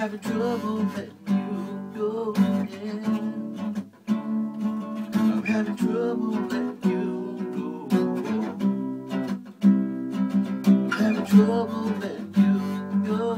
having trouble letting you go, yeah. I'm having trouble letting you go. I'm having trouble letting you go.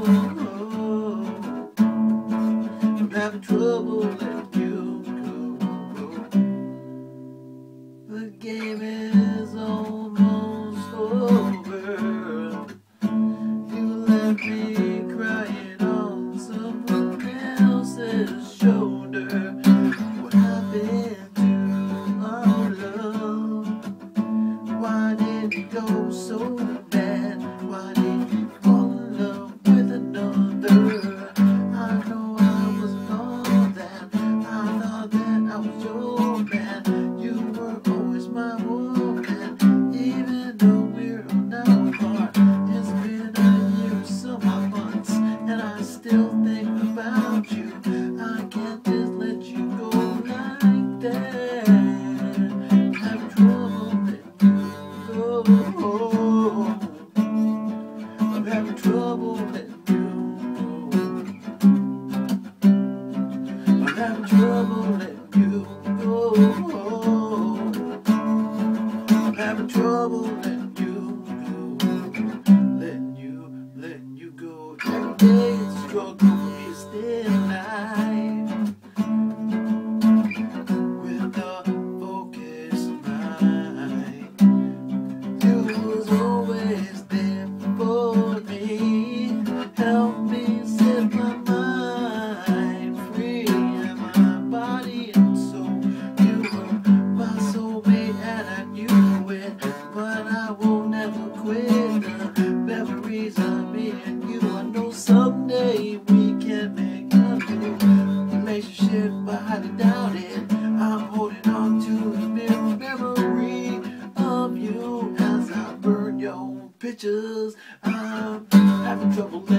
I'm having trouble letting you go. The game is almost over. You left me crying on someone else's shoulder. What happened to our love? Why did it go so bad? Why did you fall in love with another? I know I wasn't all that. I thought that I was your man. You were always my woman. Even though we're now apart, it's been a year or some odd months, and I still think about you. I can't just let you go like that. I'm having trouble letting you go. I'm having trouble letting you go. I'm having trouble letting you go. I'm having trouble letting you go. Letting you go. Every day it's a struggle for me to stay alive with a focused mind. You was always there for me. Help me set my mind free and my body and soul. You were my soulmate and I knew it, but I will never quit. The memories of me and you, I know someday we can make a new relationship, but I highly doubt it. I'm holding on to the memory of you as I burn your pictures. I'm having trouble